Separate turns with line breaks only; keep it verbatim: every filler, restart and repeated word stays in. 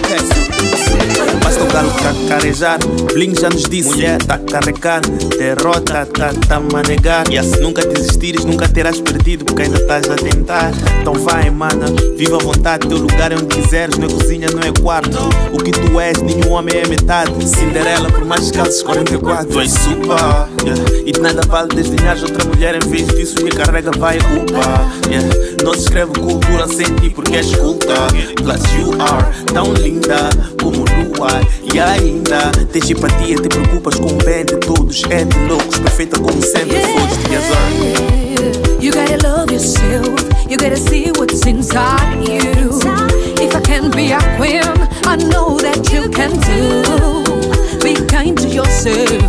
Basta o galo cacarejar, Bling já nos disse, mulher tá carregando, derrota tá tá manegar. E se nunca desistires, nunca terás perdido, porque ainda estás a tentar. Então vai, mana, viva à vontade, teu lugar é onde quiseres, não é cozinha, não é quarto. O que tu és, nenhum homem é metade. Cinderela, por mais calços quarenta e quatro. Tu és super, yeah. E de nada vale desdenhar outra mulher, em vez disso que carrega vai upa, yeah. Não se escreve cultura sem ti porque és culta. Plus you are tão linda como lua. E ainda tens empatia, te preocupas com o bem de todos. É de loucos, perfeita como sempre foste, azar.
You gotta love yourself, you gotta see what's inside you. If I can be a queen, I know that you can do. Be kind to yourself,